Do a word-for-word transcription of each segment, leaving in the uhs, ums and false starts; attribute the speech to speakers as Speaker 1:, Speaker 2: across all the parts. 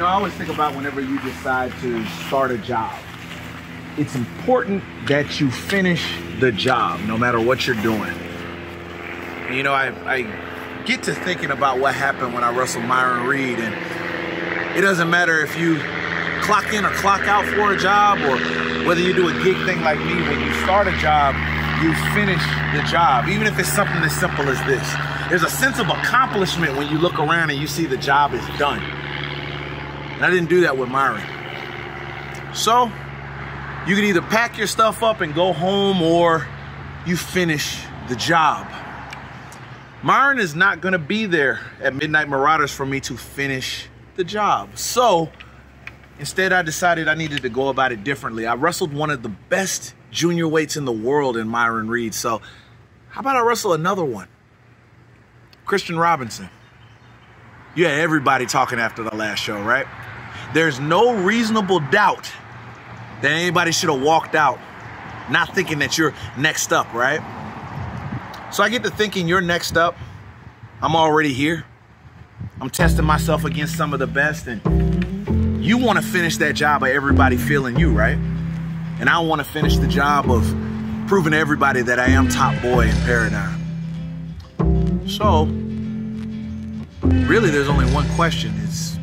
Speaker 1: know, I always think about whenever you decide to start a job, it's important that you finish the job, no matter what you're doing. And, you know, I, I get to thinking about what happened when I wrestled Myron Reed, and it doesn't matter if you clock in or clock out for a job, or whether you do a gig thing like me. When you start a job, you finish the job, even if it's something as simple as this. There's a sense of accomplishment when you look around and you see the job is done. And I didn't do that with Myron. So you can either pack your stuff up and go home, or you finish the job. Myron is not gonna be there at Midnight Marauders for me to finish the job. So instead, I decided I needed to go about it differently. I wrestled one of the best junior weights in the world in Myron Reed. So how about I wrestle another one? Kristian Robinson. You had everybody talking after the last show, right? There's no reasonable doubt that anybody should have walked out not thinking that you're next up, right? So I get to thinking you're next up. I'm already here. I'm testing myself against some of the best, and you want to finish that job by everybody feeling you, right? And I want to finish the job of proving to everybody that I am top boy in Paradigm. So, really, there's only one question. It's,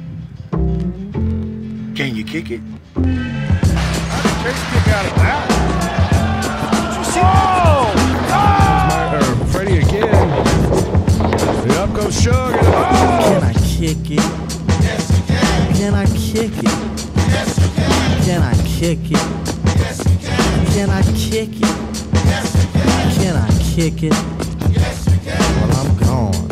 Speaker 1: can you kick it?
Speaker 2: How did Chase kick out of that? Did you see
Speaker 3: oh!
Speaker 2: that? Oh! Freddie again. Up goes Suge. Oh!
Speaker 4: Can I kick it?
Speaker 5: Yes, you can.
Speaker 4: Can I kick it?
Speaker 5: Yes, you can.
Speaker 4: Can I kick it?
Speaker 5: Yes, you can.
Speaker 4: Can I kick it?
Speaker 5: Yes, you can.
Speaker 4: Can I kick it?
Speaker 5: Yes, you can.
Speaker 4: Well, I'm gone.